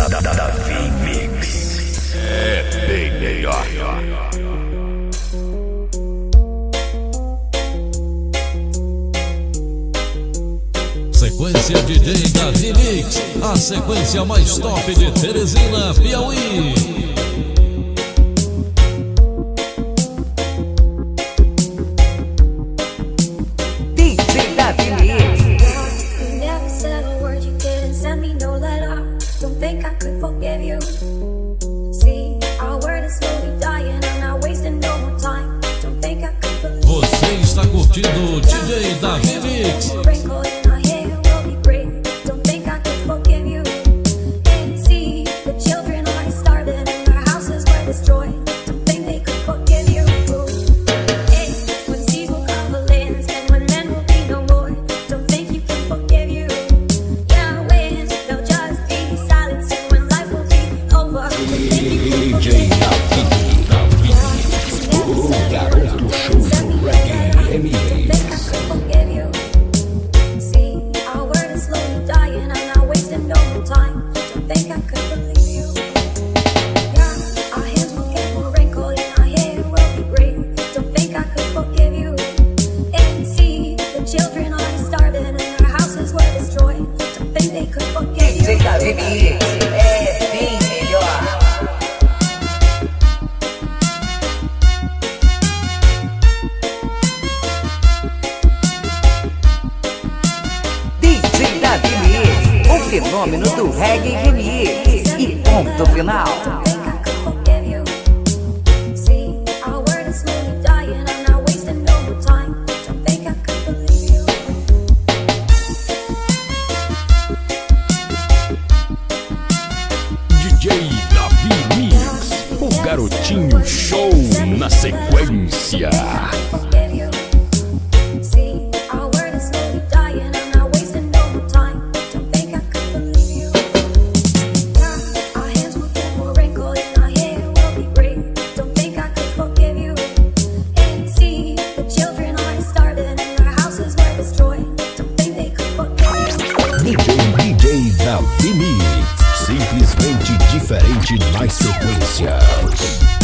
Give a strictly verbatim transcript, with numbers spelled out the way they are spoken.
Davi Mix é bem melhor. Sequência D J Davi Mix, a sequência mais top de Teresina, Piauí. D J Davi Mix. You never said a word, you didn't send me no letter. Don't think I could forgive you. See, our word is slowly dying, I'm not wasting no more time. Don't think I could believe. Você está curtindo D J Davi Mix. Davi Mix é bem melhor. D J Davi Mix, o fenômeno do reggae remix. E ponto final. Garotinho Show na sequência. D J Davi Mix, simplesmente diferente nas sequências.